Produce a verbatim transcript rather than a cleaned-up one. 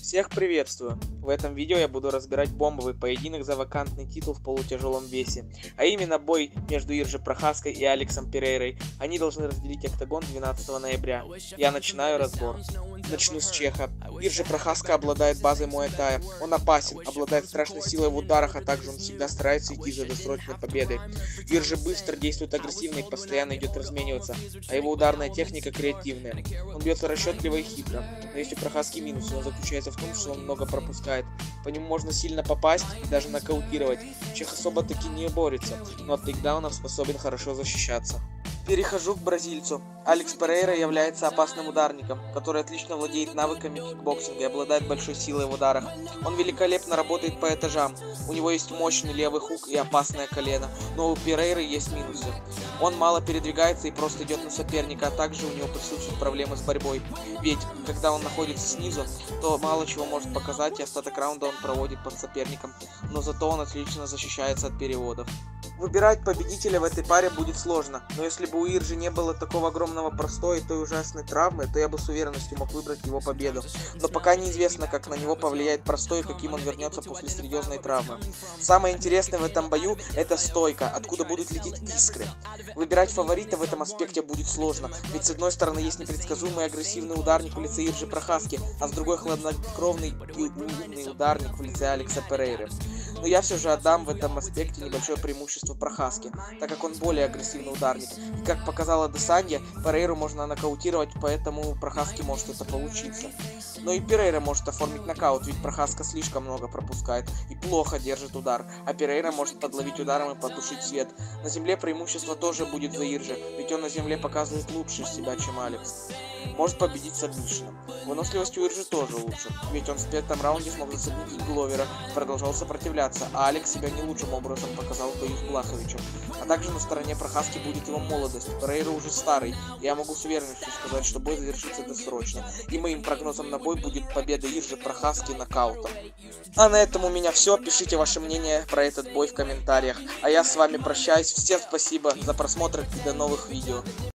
Всех приветствую! В этом видео я буду разбирать бомбовый поединок за вакантный титул в полутяжелом весе, а именно бой между Иржи Прохаской и Алексом Перейрой. Они должны разделить октагон двенадцатого ноября. Я начинаю разбор. Начну с чеха. Иржи Прохаска обладает базой Муай-Тая. Он опасен, обладает страшной силой в ударах, а также он всегда старается идти за досрочной победой. Иржи быстро, действует агрессивно и постоянно идет размениваться, а его ударная техника креативная. Он бьется расчетливо и хитро, но есть у Прохаски минус, он заключается в том, что он много пропускает. По нему можно сильно попасть и даже нокаутировать. Чех особо таки не борется, но от тейкдаунов способен хорошо защищаться. Перехожу к бразильцу. Алекс Перейра является опасным ударником, который отлично владеет навыками кикбоксинга и обладает большой силой в ударах. Он великолепно работает по этажам. У него есть мощный левый хук и опасное колено, но у Перейры есть минусы. Он мало передвигается и просто идет на соперника, а также у него присутствуют проблемы с борьбой. Ведь, когда он находится снизу, то мало чего может показать, и остаток раунда он проводит под соперником, но зато он отлично защищается от переводов. Выбирать победителя в этой паре будет сложно, но если бы у Иржи не было такого огромного простоя и той ужасной травмы, то я бы с уверенностью мог выбрать его победу. Но пока неизвестно, как на него повлияет простой и каким он вернется после серьезной травмы. Самое интересное в этом бою – это стойка, откуда будут лететь искры. Выбирать фаворита в этом аспекте будет сложно, ведь с одной стороны есть непредсказуемый агрессивный ударник в лице Иржи Прохаски, а с другой хладнокровный и умный ударник в лице Алекса Перейры. Но я все же отдам в этом аспекте небольшое преимущество Прохаске, так как он более агрессивный ударник. И как показала Десанья, Перейру можно нокаутировать, поэтому у Прохаски может это получиться. Но и Перейра может оформить нокаут, ведь Прохаска слишком много пропускает и плохо держит удар, а Перейра может подловить ударом и потушить свет. На земле преимущество тоже будет за Иржи, ведь он на земле показывает лучше себя, чем Алекс. Может победить сабмишином. Выносливость у Иржи тоже лучше, ведь он в пятом раунде смог засабмитить Гловера и продолжал сопротивляться, а Алекс себя не лучшим образом показал в бою с Блаховичем. А также на стороне Прохаски будет его молодость. Перейра уже старый, и я могу с уверенностью сказать, что бой завершится досрочно. И моим прогнозом на бой будет победа Иржи Прохаски нокаутом. А на этом у меня все. Пишите ваше мнение про этот бой в комментариях. А я с вами прощаюсь. Всем спасибо за просмотр и до новых видео.